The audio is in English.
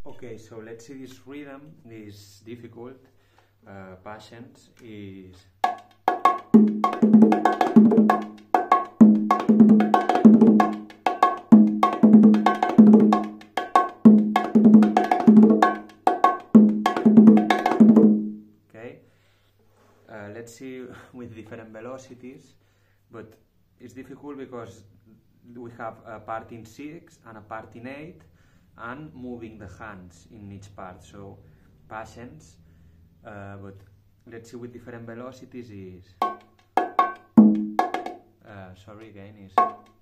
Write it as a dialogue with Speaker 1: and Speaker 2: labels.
Speaker 1: Okay, so let's see this rhythm, this difficult, patience is... Okay, let's see with different velocities, but it's difficult because we have a part in 6 and a part in 8, and moving the hands in each part, so patience, but let's see with different velocities is, sorry again, is